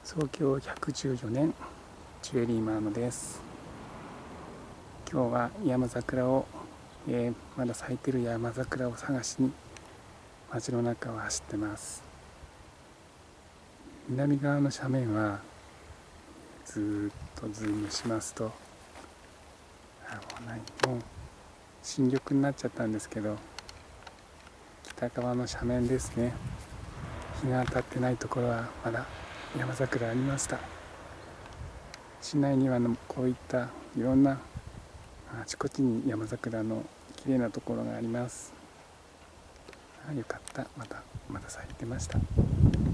創業114年ジュエリーマーノです。今日は山桜を、まだ咲いてる山桜を探しに街の中を走ってます。南側の斜面はずーっとズームしますともう新緑になっちゃったんですけど、北側の斜面ですね、日が当たってないところはまだ山桜ありました。市内にはこういったいろんなあちこちに山桜の綺麗なところがあります。よかった、まだ咲いてました。